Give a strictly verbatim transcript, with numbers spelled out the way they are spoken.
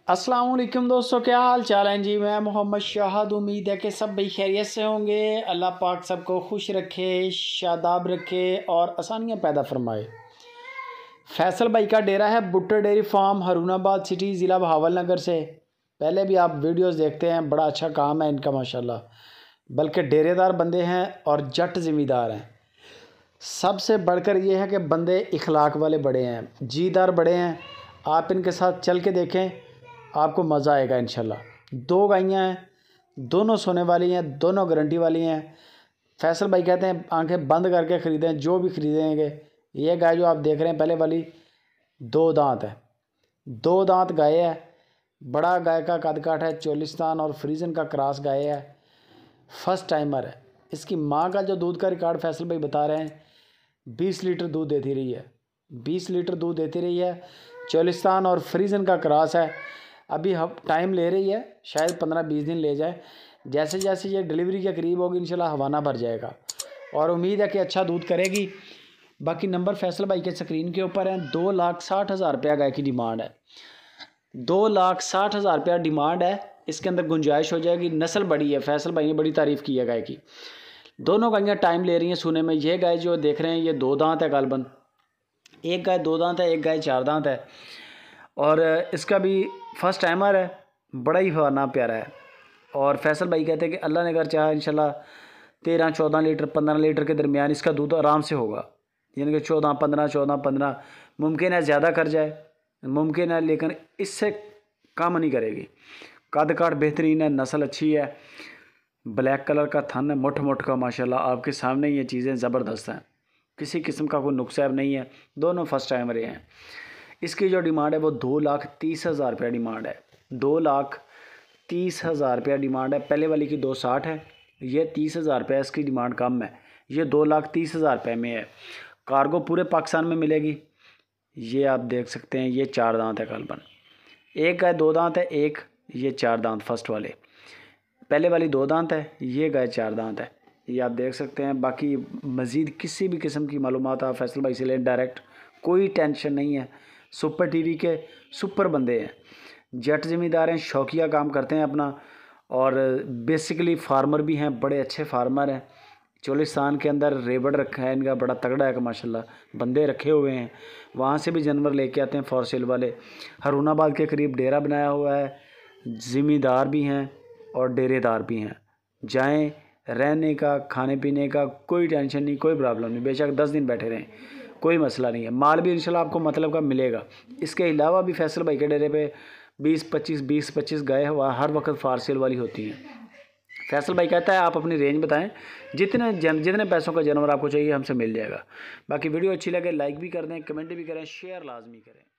अस्सलाम वालेकुम दोस्तों, क्या हाल चाल है जी। मैं मोहम्मद शाहद, उम्मीद है कि सब भाई खैरियत से होंगे। अल्लाह पाक सबको खुश रखे, शादाब रखे और आसानियाँ पैदा फरमाए। फैसल भाई का डेरा है Bhutto dairy farm, Harunabad city, ज़िला बहावलनगर से। पहले भी आप वीडियोस देखते हैं, बड़ा अच्छा काम है इनका माशाल्लाह। बल्कि डेरेदार बंदे हैं और जट ज़िम्मेदार हैं। सबसे बढ़कर ये है कि बंदे इखलाक वाले बड़े हैं, जीदार बड़े हैं। आप इनके साथ चल के देखें, आपको मज़ा आएगा इंशाल्लाह। दो गायें हैं, दोनों सोने वाली हैं, दोनों गारंटी वाली हैं। फैसल भाई कहते हैं आंखें बंद करके ख़रीदें, जो भी ख़रीदेंगे। ये गाय जो आप देख रहे हैं पहले वाली, दो दांत है, दो दांत गाय है। बड़ा गाय का कद काठ है, चोलिस्तान और फ्रीजन का क्रॉस गाय है। फर्स्ट टाइमर है। इसकी माँ का जो दूध का रिकॉर्ड फैसल भाई बता रहे हैं, बीस लीटर दूध देती रही है, बीस लीटर दूध देती रही है। चोलिस्तान और फ्रीजन का क्रॉस है। अभी हम टाइम ले रही है, शायद पंद्रह बीस दिन ले जाए। जैसे जैसे ये डिलीवरी के करीब होगी इंशाल्लाह हवाना भर जाएगा और उम्मीद है कि अच्छा दूध करेगी। बाकी नंबर फैसल भाई के स्क्रीन के ऊपर हैं। दो लाख साठ हज़ार रुपया गाय की डिमांड है, दो लाख साठ हज़ार रुपया डिमांड है। इसके अंदर गुंजाइश हो जाएगी। नस्ल बड़ी है, फैसल भाई ने बड़ी तारीफ़ की है गाय की। दोनों गायें टाइम ले रही हैं सोने में। ये गाय जो देख रहे हैं ये दो दांत है गालबन, एक गाय दो दांत है, एक गाय चार दांत है। और इसका भी फर्स्ट टाइमर है, बड़ा ही फवाना प्यारा है। और फैसल भाई कहते हैं कि अल्लाह ने अगर चाहा इंशाल्लाह तेरह चौदह लीटर पंद्रह लीटर के दरमियान इसका दूध आराम से होगा। यानी कि चौदह पंद्रह चौदह पंद्रह मुमकिन है ज़्यादा कर जाए, मुमकिन है, लेकिन इससे कम नहीं करेगी। कद काठ बेहतरीन है, नस्ल अच्छी है, ब्लैक कलर का थन है, मुठ मुठ का माशाल्लाह। आपके सामने ये चीज़ें ज़बरदस्त हैं, किसी किस्म का कोई नुकसान नहीं है। दोनों फर्स्ट टाइमर हैं। इसकी जो डिमांड है वो दो लाख तीस हज़ार रुपया डिमांड है, दो लाख तीस हज़ार रुपया डिमांड है। पहले वाली की दो साठ है, ये तीस हज़ार रुपया इसकी डिमांड कम है। ये दो लाख तीस हज़ार रुपये में है। कार्गो पूरे पाकिस्तान में मिलेगी। ये आप देख सकते हैं, ये चार दांत है गालबन। एक गाय दो दांत है, एक ये चार दांत फर्स्ट वाले। पहले वाली दो दांत है, ये गाय चार दांत है। ये आप देख सकते हैं। बाकी मज़ीद किसी भी किस्म की मालूमात आप फैसल भाई से लें डायरेक्ट, कोई टेंशन नहीं है। सुपर टीवी के सुपर बंदे हैं, जट ज़िम्मेदार हैं, शौकिया काम करते हैं अपना, और बेसिकली फार्मर भी हैं, बड़े अच्छे फार्मर हैं। चोलिस्तान के अंदर रेबड़ रखा है इनका, बड़ा तगड़ा है कि माशाल्लाह। बंदे रखे हुए हैं, वहाँ से भी जानवर लेके आते हैं फॉर सेल वाले। हरुणाबाद के करीब डेरा बनाया हुआ है, ज़िम्मेदार भी हैं और डेरेदार भी हैं। जाएँ, रहने का खाने पीने का कोई टेंशन नहीं, कोई प्रॉब्लम नहीं। बेशक दस दिन बैठे रहें, कोई मसला नहीं है। माल भी इंशाल्लाह आपको मतलब का मिलेगा। इसके अलावा भी फैसल भाई के डेरे पे बीस पच्चीस बीस पच्चीस गाय हुआ हर वक्त फार सेल वाली होती हैं। फैसल भाई कहता है आप अपनी रेंज बताएं, जितने जन जितने पैसों का जानवर आपको चाहिए हमसे मिल जाएगा। बाकी वीडियो अच्छी लगे लाइक भी कर दें, कमेंट भी करें, शेयर लाजमी करें।